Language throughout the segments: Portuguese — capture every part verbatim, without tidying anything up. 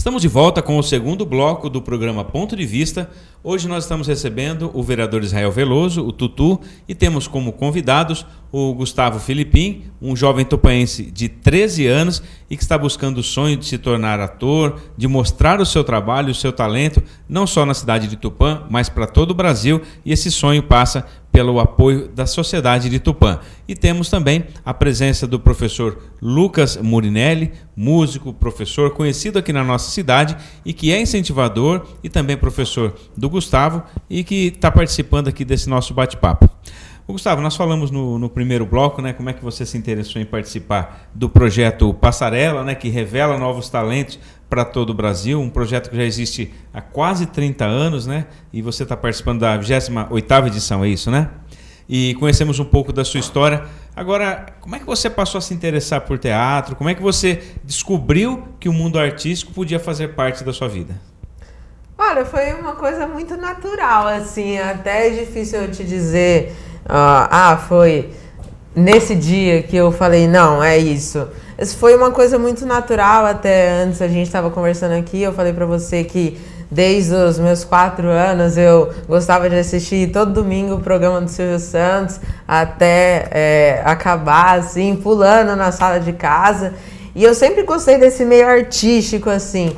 Estamos de volta com o segundo bloco do programa Ponto de Vista. Hoje nós estamos recebendo o vereador Israel Veloso, o Tutu, e temos como convidados o Gustavo Filipim, um jovem tupanense de treze anos e que está buscando o sonho de se tornar ator, de mostrar o seu trabalho, o seu talento, não só na cidade de Tupã, mas para todo o Brasil, e esse sonho passa pelo apoio da sociedade de Tupã. E temos também a presença do professor Lucas Murinelli, músico, professor conhecido aqui na nossa cidade e que é incentivador e também professor do Gustavo e que está participando aqui desse nosso bate-papo. Gustavo, nós falamos no, no primeiro bloco, né, como é que você se interessou em participar do projeto Passarela, né, que revela novos talentos para todo o Brasil, um projeto que já existe há quase trinta anos, né, e você está participando da vigésima oitava edição, é isso, né? E conhecemos um pouco da sua história. Agora, como é que você passou a se interessar por teatro? Como é que você descobriu que o mundo artístico podia fazer parte da sua vida? Olha, foi uma coisa muito natural, assim, até é difícil eu te dizer, uh, ah, foi nesse dia que eu falei, não, é isso. Isso foi uma coisa muito natural, até antes a gente estava conversando aqui, eu falei para você que desde os meus quatro anos eu gostava de assistir todo domingo o programa do Silvio Santos até é, acabar, assim, pulando na sala de casa. E eu sempre gostei desse meio artístico, assim.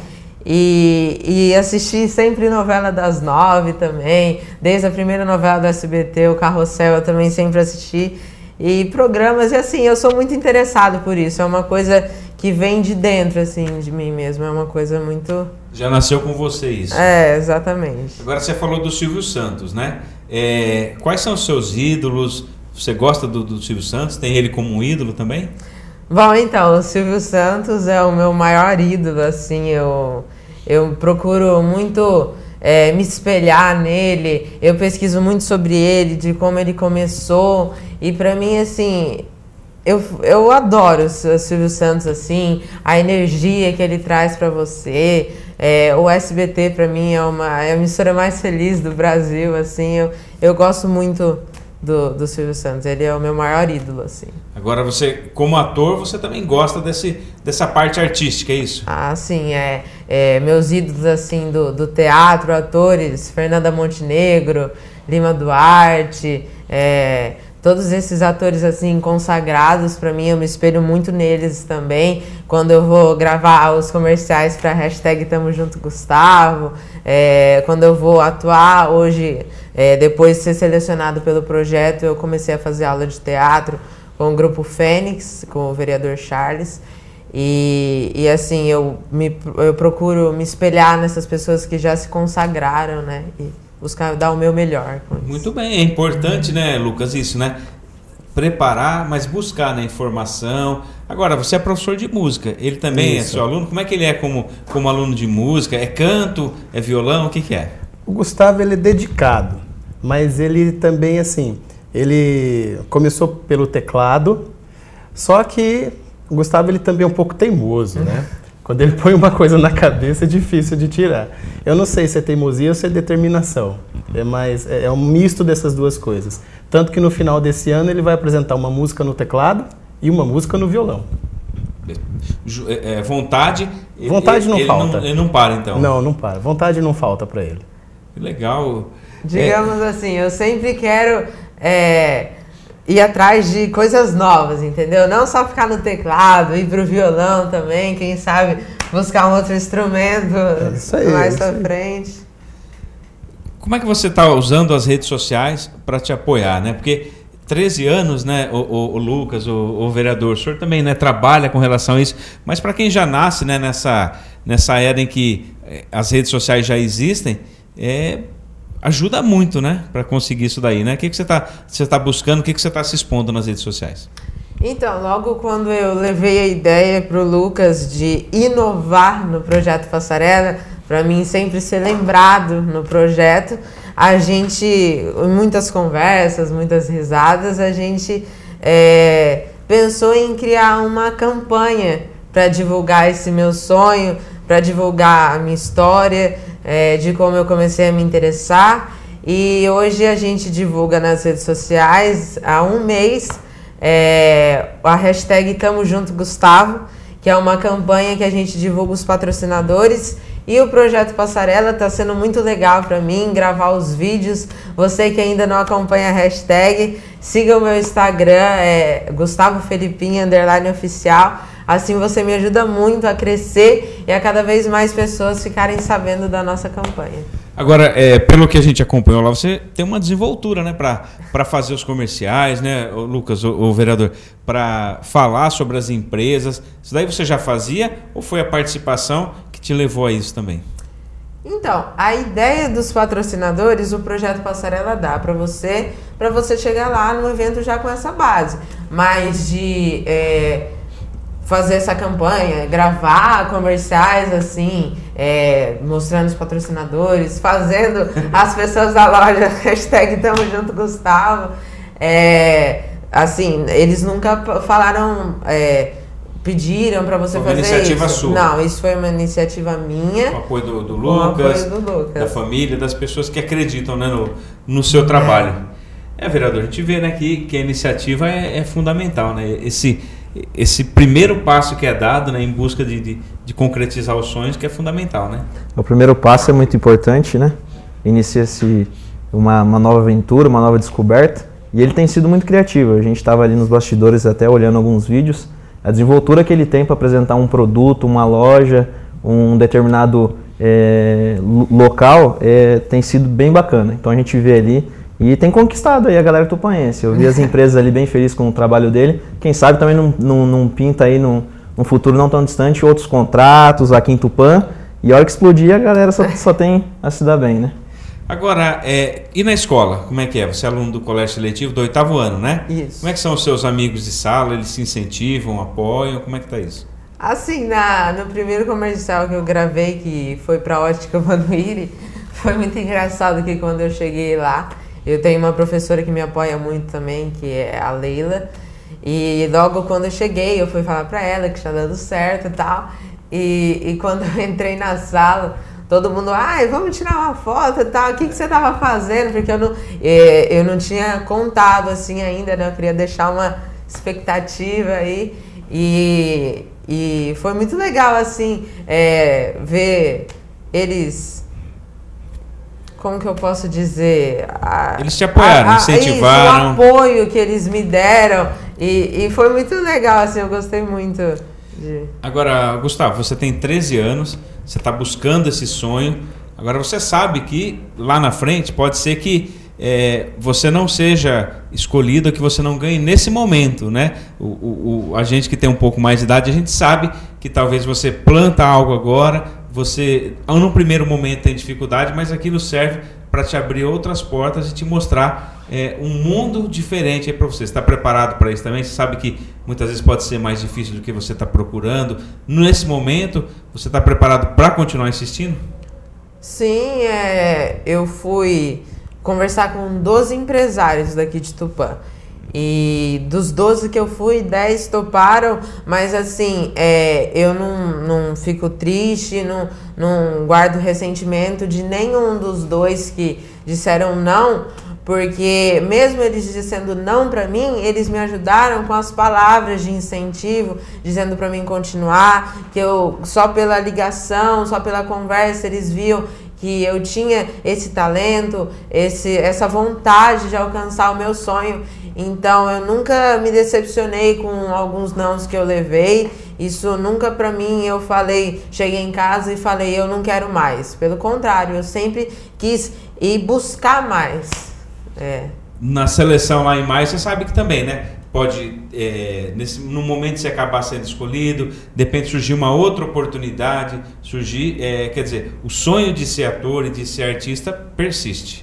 E, e assisti sempre novela das nove também, desde a primeira novela do S B T, o Carrossel, eu também sempre assisti. E programas, e assim, eu sou muito interessado por isso, é uma coisa que vem de dentro, assim, de mim mesmo, é uma coisa muito... Já nasceu com você isso? É, exatamente. Agora você falou do Silvio Santos, né? É, quais são os seus ídolos? Você gosta do, do Silvio Santos? Tem ele como um ídolo também? Bom, então, o Silvio Santos é o meu maior ídolo, assim, eu, eu procuro muito é, me espelhar nele, eu pesquiso muito sobre ele, de como ele começou, e pra mim, assim, eu, eu adoro o Silvio Santos, assim, a energia que ele traz pra você, é, o S B T pra mim é, uma, é a emissora mais feliz do Brasil, assim, eu, eu gosto muito do, do Silvio Santos, ele é o meu maior ídolo, assim. Agora você, como ator, você também gosta desse, dessa parte artística, é isso? Ah, sim, é, é meus ídolos, assim, do, do teatro, atores, Fernanda Montenegro, Lima Duarte, é, todos esses atores, assim, consagrados pra mim, eu me espelho muito neles também, quando eu vou gravar os comerciais pra hashtag Tamo Junto Gustavo, é, quando eu vou atuar hoje, é, depois de ser selecionado pelo projeto, eu comecei a fazer aula de teatro com o Grupo Fênix, com o vereador Charles, e, e assim, eu, me, eu procuro me espelhar nessas pessoas que já se consagraram, né, e buscar dar o meu melhor com isso. Muito bem, é importante, né, Lucas, isso, né? Preparar, mas buscar, né, informação. Agora, você é professor de música, ele também isso. É seu aluno? Como é que ele é como, como aluno de música? É canto? É violão? O que que é? O Gustavo, ele é dedicado, mas ele também, assim, ele começou pelo teclado, só que o Gustavo, ele também é um pouco teimoso, né? Quando ele põe uma coisa na cabeça, é difícil de tirar. Eu não sei se é teimosia ou se é determinação, é, mais, é um misto dessas duas coisas. Tanto que no final desse ano ele vai apresentar uma música no teclado e uma música no violão. É, é, vontade... Vontade ele, não ele falta. Não, ele não para, então? Não, não para. Vontade não falta para ele. Que legal. Digamos é... assim, eu sempre quero... É... ir atrás de coisas novas, entendeu? Não só ficar no teclado, ir pro violão também, quem sabe buscar um outro instrumento é isso aí, mais pra frente. Como é que você está usando as redes sociais para te apoiar, né? Porque treze anos, né, o, o, o Lucas, o, o vereador, o senhor também, né, trabalha com relação a isso, mas para quem já nasce, né, nessa, nessa era em que as redes sociais já existem, é... ajuda muito, né, para conseguir isso daí, né? O que que você está você tá buscando, o que que você está se expondo nas redes sociais? Então, logo quando eu levei a ideia para o Lucas de inovar no projeto Passarela, para mim sempre ser lembrado no projeto, a gente, em muitas conversas, muitas risadas, a gente é, pensou em criar uma campanha para divulgar esse meu sonho, para divulgar a minha história, É, de como eu comecei a me interessar, e hoje a gente divulga nas redes sociais há um mês é, a hashtag Tamo Junto Gustavo, que é uma campanha que a gente divulga os patrocinadores. E o Projeto Passarela está sendo muito legal para mim, gravar os vídeos. Você que ainda não acompanha a hashtag, siga o meu Instagram, é Gustavo Felipim, underline oficial. Assim você me ajuda muito a crescer e a cada vez mais pessoas ficarem sabendo da nossa campanha. Agora, é, pelo que a gente acompanhou lá, você tem uma desenvoltura, né, para fazer os comerciais, né, o Lucas, o, o vereador, para falar sobre as empresas. Isso daí você já fazia ou foi a participação que te levou a isso também? Então, a ideia dos patrocinadores, o Projeto Passarela dá para você, para você chegar lá no evento já com essa base. Mas de é, fazer essa campanha, gravar comerciais assim, é, mostrando os patrocinadores, fazendo as pessoas da loja, hashtag Tamo Junto Gustavo, é, assim, eles nunca falaram... É, pediram para você foi fazer isso. Uma iniciativa sua? Não, isso foi uma iniciativa minha. Com o apoio do, do Lucas, apoio do Lucas, da família, das pessoas que acreditam, né, no, no seu trabalho. É. é, vereador, a gente vê, né, que, que a iniciativa é, é fundamental, né? Esse, esse primeiro passo que é dado, né, em busca de, de, de concretizar os sonhos, que é fundamental, né? O primeiro passo é muito importante, né? Inicia-se uma, uma nova aventura, uma nova descoberta, e ele tem sido muito criativo. A gente estava ali nos bastidores até olhando alguns vídeos. A desenvoltura que ele tem para apresentar um produto, uma loja, um determinado é, local, é, tem sido bem bacana. Então a gente vê ali e tem conquistado aí a galera tupanense. Eu vi as empresas ali bem felizes com o trabalho dele. Quem sabe também não, não, não pinta aí num, num futuro não tão distante outros contratos aqui em Tupã. E a hora que explodir, a galera só, só tem a se dar bem, né? Agora, é, e na escola, como é que é? Você é aluno do colégio seletivo do oitavo ano, né? Isso. Como é que são os seus amigos de sala? Eles se incentivam, apoiam? Como é que tá isso? Assim, na, no primeiro comercial que eu gravei, que foi pra Ótica Manuíri, foi muito engraçado que quando eu cheguei lá, eu tenho uma professora que me apoia muito também, que é a Leila, e logo quando eu cheguei, eu fui falar pra ela que está dando certo e tal, e, e quando eu entrei na sala, todo mundo, ai, vamos tirar uma foto e tal, o que, que você estava fazendo? Porque eu não, eu não tinha contado assim ainda, né? Eu queria deixar uma expectativa aí. E, e foi muito legal, assim, é, ver eles... Como que eu posso dizer? A, eles te apoiaram, a, a, incentivaram. Isso, o apoio que eles me deram. E, e foi muito legal, assim, eu gostei muito de... Agora, Gustavo, você tem treze anos... Você está buscando esse sonho. Agora você sabe que lá na frente pode ser que é, você não seja escolhido, que você não ganhe nesse momento, né? O, o, o, a gente que tem um pouco mais de idade, a gente sabe que talvez você planta algo agora, você no primeiro momento tem dificuldade, mas aquilo serve para te abrir outras portas e te mostrar é, um mundo diferente para você. Você está preparado para isso também? Você sabe que muitas vezes pode ser mais difícil do que você está procurando. Nesse momento, você está preparado para continuar insistindo? Sim, é, eu fui conversar com doze empresários daqui de Tupã. E dos doze que eu fui, dez toparam, mas assim, é, eu não, não fico triste, não, não guardo ressentimento de nenhum dos dois que disseram não, porque mesmo eles dizendo não para mim, eles me ajudaram com as palavras de incentivo, dizendo para mim continuar, que eu só pela ligação, só pela conversa, eles viam que eu tinha esse talento, esse, essa vontade de alcançar o meu sonho. Então eu nunca me decepcionei com alguns nãos que eu levei. Isso nunca pra mim eu falei, cheguei em casa e falei eu não quero mais. Pelo contrário, eu sempre quis ir buscar mais. É. Na seleção lá em maio, você sabe que também, né? Pode, é, nesse, no momento de você acabar sendo escolhido, de repente surgir uma outra oportunidade, surgir, é, quer dizer, o sonho de ser ator e de ser artista persiste.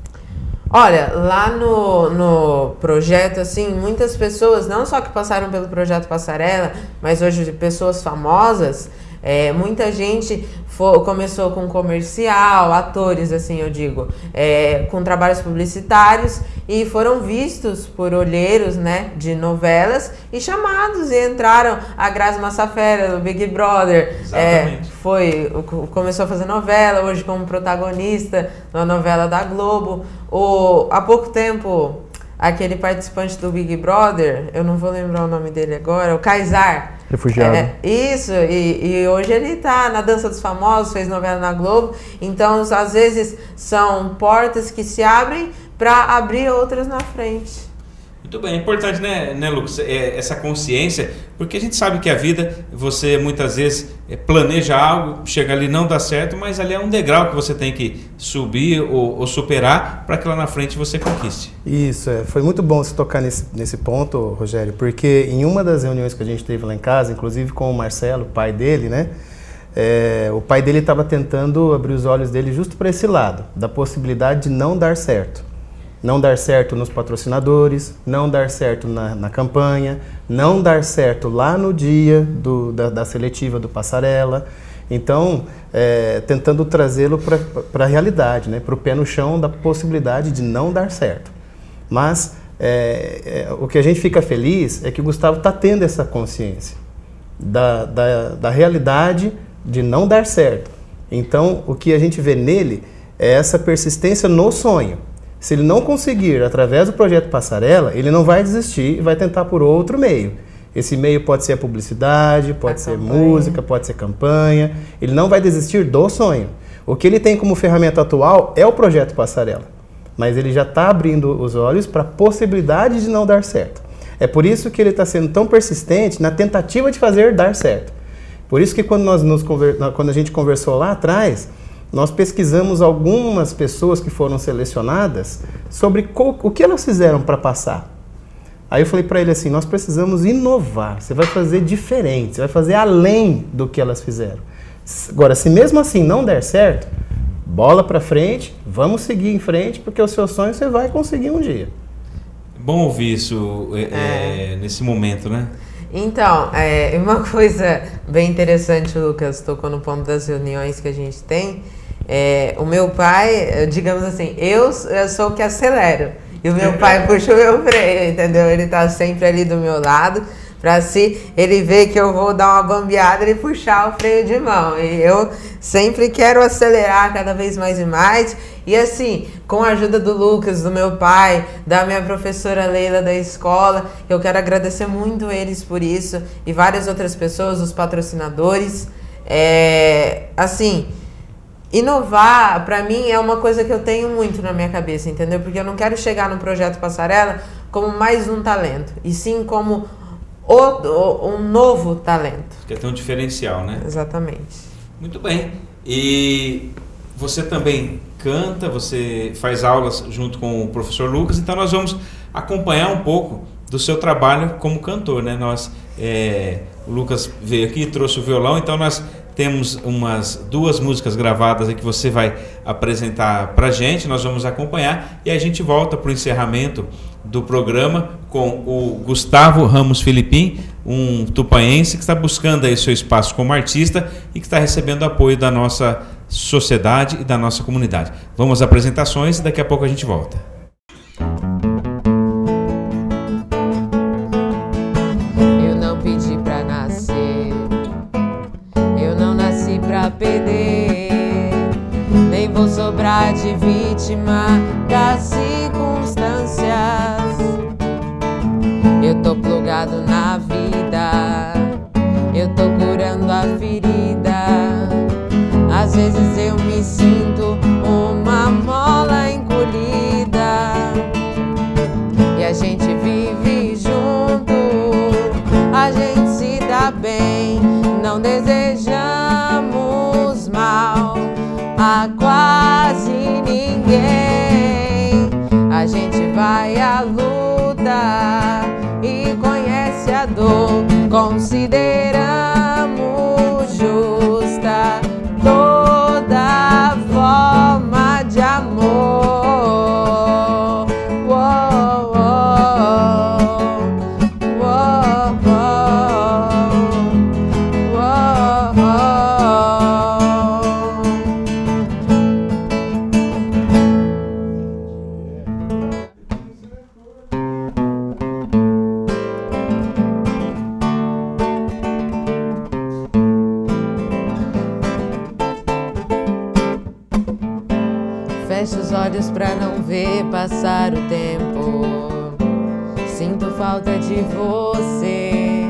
Olha, lá no, no projeto, assim, muitas pessoas, não só que passaram pelo projeto Passarela, mas hoje pessoas famosas, é, muita gente for, começou com comercial, atores, assim, eu digo, é, com trabalhos publicitários e foram vistos por olheiros, né, de novelas e chamados e entraram. A Grazi Massafera, do Big Brother, é, foi, começou a fazer novela, hoje como protagonista na novela da Globo. O, há pouco tempo, aquele participante do Big Brother, eu não vou lembrar o nome dele agora, o Kaysar. Refugiado. É, isso, e, e hoje ele tá na Dança dos Famosos, fez novela na Globo, então às vezes são portas que se abrem para abrir outras na frente. Muito bem, é importante, né, né Lucas, é, essa consciência, porque a gente sabe que a vida, você muitas vezes é, planeja algo, chega ali não dá certo, mas ali é um degrau que você tem que subir ou, ou superar para que lá na frente você conquiste. Isso, é, foi muito bom você tocar nesse, nesse ponto, Rogério, porque em uma das reuniões que a gente teve lá em casa, inclusive com o Marcelo, o pai dele, né, é, o pai dele estava tentando abrir os olhos dele justo para esse lado, da possibilidade de não dar certo. Não dar certo nos patrocinadores, não dar certo na, na campanha, não dar certo lá no dia do, da, da seletiva do Passarela. Então, é, tentando trazê-lo para a realidade, né? Para o pé no chão da possibilidade de não dar certo. Mas é, é, o que a gente fica feliz é que o Gustavo está tendo essa consciência da, da, da realidade de não dar certo. Então, o que a gente vê nele é essa persistência no sonho. Se ele não conseguir, através do projeto Passarela, ele não vai desistir e vai tentar por outro meio. Esse meio pode ser a publicidade, pode a ser campanha. música, pode ser campanha. Ele não vai desistir do sonho. O que ele tem como ferramenta atual é o projeto Passarela. Mas ele já está abrindo os olhos para a possibilidade de não dar certo. É por isso que ele está sendo tão persistente na tentativa de fazer dar certo. Por isso que quando, nós nos conver... quando a gente conversou lá atrás, nós pesquisamos algumas pessoas que foram selecionadas sobre qual, o que elas fizeram para passar. Aí eu falei para ele assim, nós precisamos inovar, você vai fazer diferente, você vai fazer além do que elas fizeram. Agora, se mesmo assim não der certo, bola para frente, vamos seguir em frente, porque o seu sonho você vai conseguir um dia. Bom ouvir isso é, é. nesse momento, né? Então, é, uma coisa bem interessante, o Lucas tocou no ponto das reuniões que a gente tem. É, o meu pai, digamos assim, eu, eu sou o que acelero. E o meu pai puxa o meu freio, entendeu? Ele tá sempre ali do meu lado. Pra se ele ver que eu vou dar uma bambeada, ele puxar o freio de mão. E eu sempre quero acelerar cada vez mais e mais. E assim, com a ajuda do Lucas, do meu pai, da minha professora Leila da escola, eu quero agradecer muito eles por isso. E várias outras pessoas, os patrocinadores. É, assim, inovar, pra mim, é uma coisa que eu tenho muito na minha cabeça, entendeu? Porque eu não quero chegar no Projeto Passarela como mais um talento, e sim como o, o, um novo talento. Quer ter um diferencial, né? Exatamente. Muito bem. E você também canta, você faz aulas junto com o professor Lucas, então nós vamos acompanhar um pouco do seu trabalho como cantor, né? Nós, é, o Lucas veio aqui, trouxe o violão, então nós temos umas duas músicas gravadas aí que você vai apresentar pra gente, nós vamos acompanhar e a gente volta para o encerramento do programa com o Gustavo Ramos Filipim, um tupaense que está buscando aí seu espaço como artista e que está recebendo apoio da nossa sociedade e da nossa comunidade. Vamos às apresentações e daqui a pouco a gente volta. Eu não pedi pra nascer, eu não nasci pra perder, nem vou sobrar de vítima das circunstâncias. Eu tô plugado na vida, eu tô curando a ferida. Às vezes eu me sinto uma mola encolhida e a gente vive junto, a gente se dá bem, não desejamos mal a quase ninguém. A gente vai à luta e conhece a dor, consideramos justa toda forma de amor. Uou, uou, uou, uou, fecha os olhos pra não ver passar o tempo. sinto falta de você.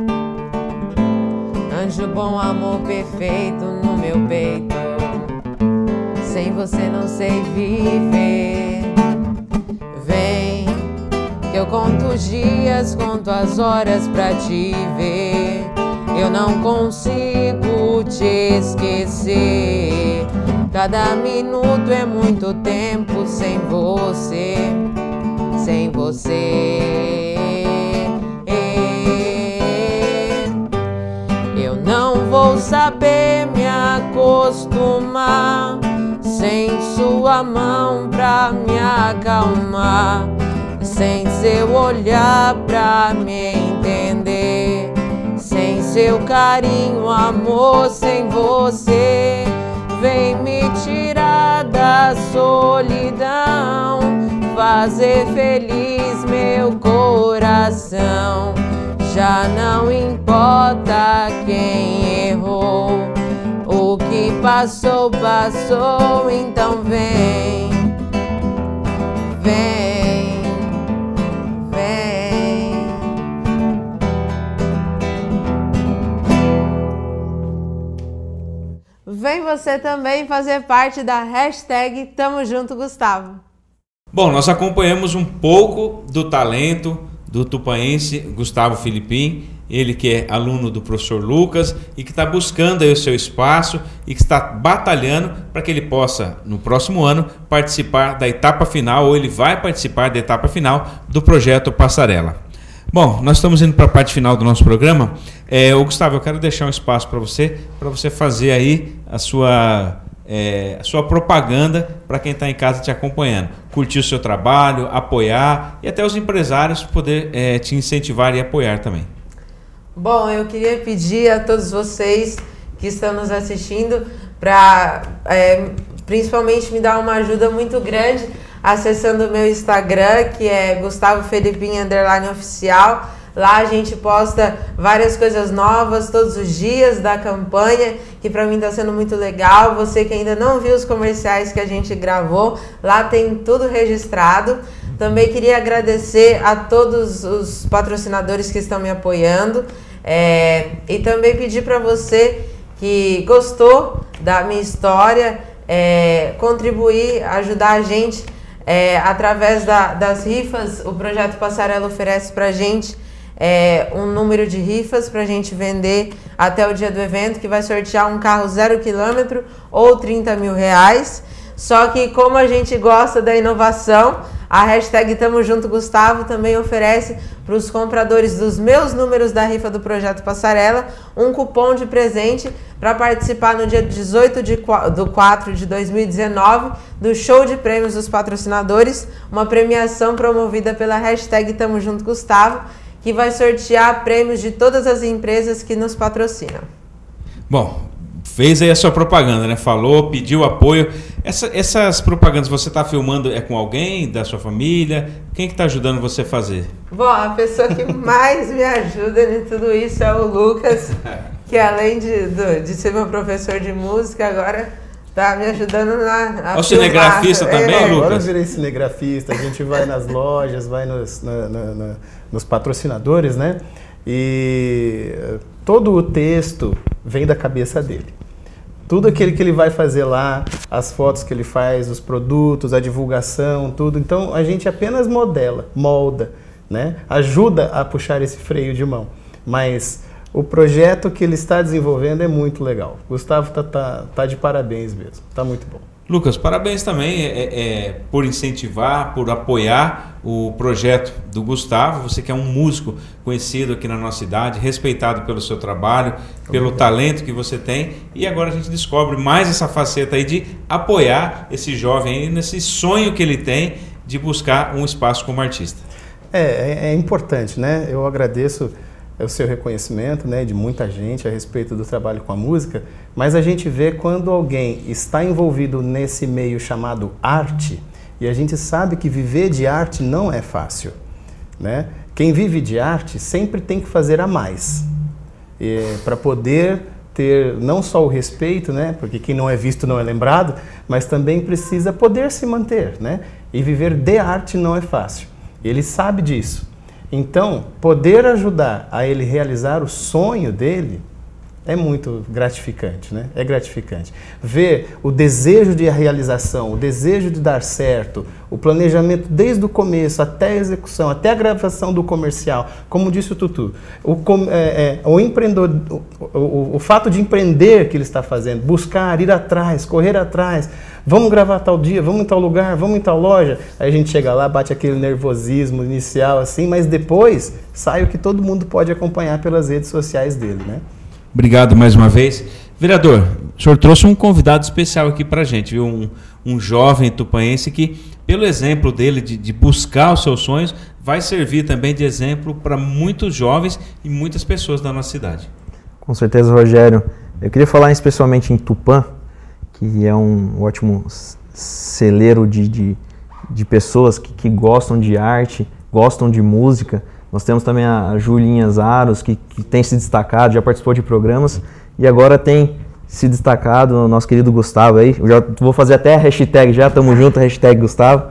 Anjo bom, amor perfeito no meu peito. Sem você não sei viver. Vem, que eu conto os dias, conto as horas pra te ver. Eu não consigo te esquecer. Cada minuto é muito tempo sem você, sem você. Eu não vou saber me acostumar sem sua mão pra me acalmar, sem seu olhar pra me entender, sem seu carinho, amor, sem você. Vem me tirar da solidão, fazer feliz meu coração. Já não importa quem errou, o que passou, passou, então vem, vem, vem. Vem você também fazer parte da hashtag Tamo Junto, Gustavo. Bom, nós acompanhamos um pouco do talento do tupaense Gustavo Filipim, ele que é aluno do professor Lucas e que está buscando aí o seu espaço e que está batalhando para que ele possa, no próximo ano, participar da etapa final, ou ele vai participar da etapa final do projeto Passarela. Bom, nós estamos indo para a parte final do nosso programa. É, ô Gustavo, eu quero deixar um espaço para você, para você fazer aí a sua, é, a sua propaganda para quem está em casa te acompanhando. Curtir o seu trabalho, apoiar e até os empresários poder é, te incentivar e apoiar também. Bom, eu queria pedir a todos vocês que estão nos assistindo para é, principalmente me dar uma ajuda muito grande acessando o meu Instagram, que é Gustavo Filipim underline oficial. Lá a gente posta várias coisas novas todos os dias da campanha, que para mim está sendo muito legal. Você que ainda não viu os comerciais que a gente gravou, lá tem tudo registrado. Também queria agradecer a todos os patrocinadores que estão me apoiando, é, e também pedir para você que gostou da minha história, é, contribuir, ajudar a gente é, através da, das rifas. O Projeto Passarela oferece para a gente é, um número de rifas para a gente vender até o dia do evento, que vai sortear um carro zero quilômetro ou trinta mil reais. Só que como a gente gosta da inovação, a hashtag Tamo Junto Gustavo também oferece para os compradores dos meus números da rifa do Projeto Passarela um cupom de presente para participar no dia dezoito de quatro de dois mil e dezenove do show de prêmios dos patrocinadores, uma premiação promovida pela hashtag Tamo Junto Gustavo, que vai sortear prêmios de todas as empresas que nos patrocinam. Bom, fez aí a sua propaganda, né? Falou, pediu apoio. Essa, essas propagandas você está filmando é com alguém da sua família? Quem que está ajudando você a fazer? Bom, a pessoa que mais me ajuda em tudo isso é o Lucas, que além de, de ser meu professor de música, agora está me ajudando na... O cinegrafista também, é. Lucas? Agora eu virei cinegrafista, a gente vai nas lojas, vai nos, na, na, na, nos patrocinadores, né? E todo o texto vem da cabeça dele. Tudo aquilo que ele vai fazer lá, as fotos que ele faz, os produtos, a divulgação, tudo. Então a gente apenas modela, molda, né? Ajuda a puxar esse freio de mão. Mas o projeto que ele está desenvolvendo é muito legal. Gustavo tá, tá, tá de parabéns mesmo, tá muito bom. Lucas, parabéns também é, é, por incentivar, por apoiar o projeto do Gustavo. Você que é um músico conhecido aqui na nossa cidade, respeitado pelo seu trabalho, pelo Obrigado. talento que você tem. E agora a gente descobre mais essa faceta aí de apoiar esse jovem aí nesse sonho que ele tem de buscar um espaço como artista. É, é, é importante, né? Eu agradeço o seu reconhecimento, né, de muita gente a respeito do trabalho com a música, mas a gente vê quando alguém está envolvido nesse meio chamado arte, e a gente sabe que viver de arte não é fácil, né? Quem vive de arte sempre tem que fazer a mais, para poder ter não só o respeito, né, porque quem não é visto não é lembrado, mas também precisa poder se manter, né? E viver de arte não é fácil. Ele sabe disso. Então, poder ajudar a ele realizar o sonho dele é muito gratificante, né? É gratificante. Ver o desejo de realização, o desejo de dar certo, o planejamento desde o começo até a execução, até a gravação do comercial, como disse o Tutu, o, é, é, o, empreendedor, o, o, o fato de empreender que ele está fazendo, buscar, ir atrás, correr atrás, vamos gravar tal dia, vamos em tal lugar, vamos em tal loja, aí a gente chega lá, bate aquele nervosismo inicial assim, mas depois sai o que todo mundo pode acompanhar pelas redes sociais dele, né? Obrigado mais uma vez. Vereador, o senhor trouxe um convidado especial aqui para a gente, viu? Um, um jovem tupanense que, pelo exemplo dele de, de buscar os seus sonhos, vai servir também de exemplo para muitos jovens e muitas pessoas da nossa cidade. Com certeza, Rogério. Eu queria falar especialmente em Tupã, que é um ótimo celeiro de, de, de pessoas que, que gostam de arte, gostam de música. Nós temos também a Julinha Zaros, que, que tem se destacado, já participou de programas e agora tem se destacado, o nosso querido Gustavo aí. Eu já vou fazer até a hashtag já, tamo junto, hashtag Gustavo.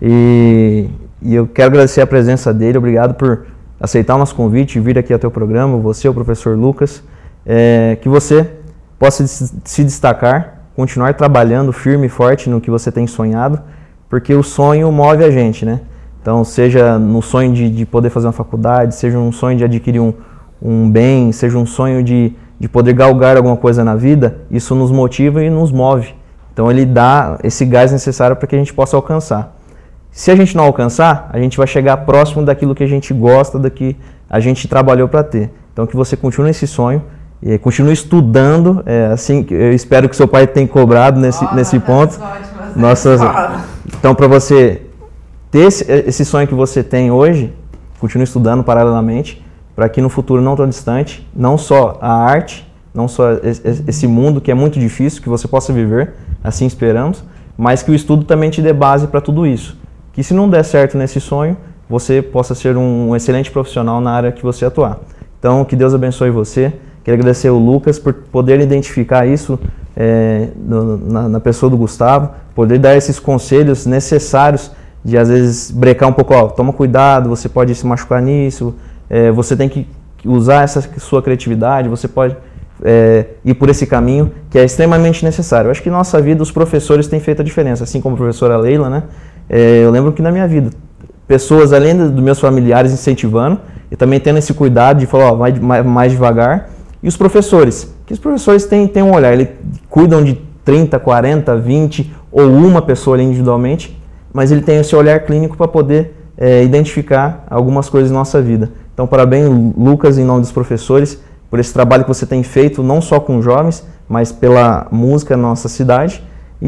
E, e eu quero agradecer a presença dele, obrigado por aceitar o nosso convite e vir aqui ao teu programa, você, o professor Lucas. É, que você possa se destacar, continuar trabalhando firme e forte no que você tem sonhado, porque o sonho move a gente, né? Então, seja no sonho de, de poder fazer uma faculdade, seja um sonho de adquirir um, um bem, seja um sonho de, de poder galgar alguma coisa na vida, isso nos motiva e nos move. Então, ele dá esse gás necessário para que a gente possa alcançar. Se a gente não alcançar, a gente vai chegar próximo daquilo que a gente gosta, da que a gente trabalhou para ter. Então, que você continue esse sonho, e continue estudando, é, assim, eu espero que seu pai tenha cobrado nesse, oh, nesse ponto. Nossas, então, para você ter esse, esse sonho que você tem hoje, continue estudando paralelamente, para que no futuro não tão distante, não só a arte, não só esse mundo que é muito difícil, que você possa viver, assim esperamos, mas que o estudo também te dê base para tudo isso. Que se não der certo nesse sonho, você possa ser um excelente profissional na área que você atuar. Então, que Deus abençoe você. Quero agradecer o Lucas por poder identificar isso é, no, na, na pessoa do Gustavo, poder dar esses conselhos necessários de às vezes brecar um pouco, ó, toma cuidado, você pode se machucar nisso, é, você tem que usar essa sua criatividade, você pode é, ir por esse caminho que é extremamente necessário. Eu acho que na nossa vida os professores têm feito a diferença, assim como a professora Leila, né? É, eu lembro que na minha vida, pessoas além dos meus familiares incentivando e também tendo esse cuidado de falar, ó, vai mais, mais devagar, e os professores, que os professores têm, têm um olhar, eles cuidam de trinta, quarenta, vinte ou uma pessoa ali individualmente, mas ele tem esse olhar clínico para poder é, identificar algumas coisas na nossa vida. Então, parabéns, Lucas, em nome dos professores, por esse trabalho que você tem feito, não só com jovens, mas pela música na nossa cidade,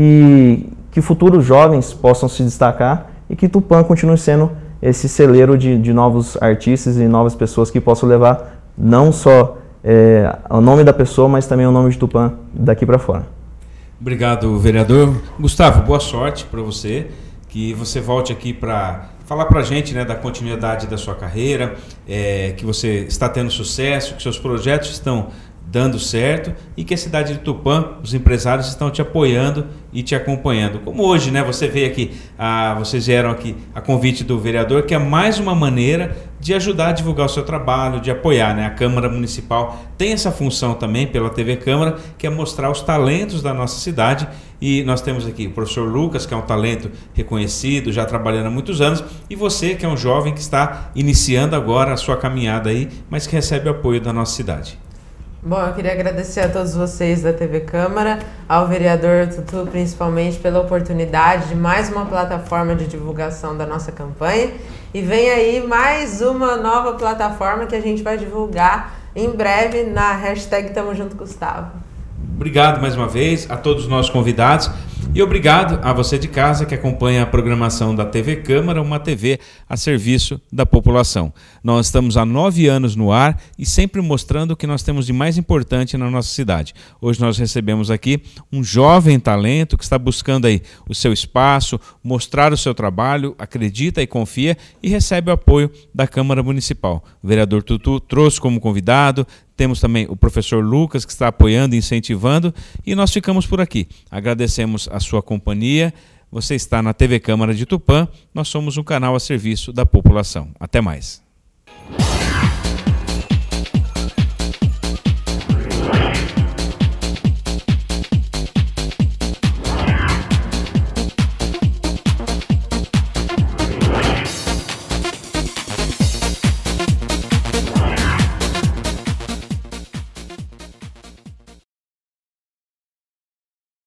e que futuros jovens possam se destacar e que Tupã continue sendo esse celeiro de, de novos artistas e novas pessoas que possam levar não só é, o nome da pessoa, mas também o nome de Tupã daqui para fora. Obrigado, vereador. Gustavo, boa sorte para você. Que você volte aqui para falar para a gente, né, da continuidade da sua carreira, é, que você está tendo sucesso, que seus projetos estão dando certo e que a cidade de Tupã, os empresários estão te apoiando e te acompanhando. Como hoje, né, você veio aqui, a, vocês vieram aqui a convite do vereador, que é mais uma maneira de ajudar a divulgar o seu trabalho, de apoiar, né? A Câmara Municipal tem essa função também pela T V Câmara, que é mostrar os talentos da nossa cidade, e nós temos aqui o professor Lucas, que é um talento reconhecido, já trabalhando há muitos anos, e você, que é um jovem que está iniciando agora a sua caminhada aí, mas que recebe apoio da nossa cidade. Bom, eu queria agradecer a todos vocês da T V Câmara, ao vereador Tutu principalmente pela oportunidade de mais uma plataforma de divulgação da nossa campanha, e vem aí mais uma nova plataforma que a gente vai divulgar em breve na hashtag Tamo Junto Gustavo. Obrigado mais uma vez a todos os nossos convidados e obrigado a você de casa que acompanha a programação da T V Câmara, uma T V a serviço da população. Nós estamos há nove anos no ar e sempre mostrando o que nós temos de mais importante na nossa cidade. Hoje nós recebemos aqui um jovem talento que está buscando aí o seu espaço, mostrar o seu trabalho, acredita e confia e recebe o apoio da Câmara Municipal. O vereador Tutu trouxe como convidado. Temos também o professor Lucas, que está apoiando e incentivando, e nós ficamos por aqui. Agradecemos a sua companhia. Você está na T V Câmara de Tupã, nós somos um canal a serviço da população. Até mais. Música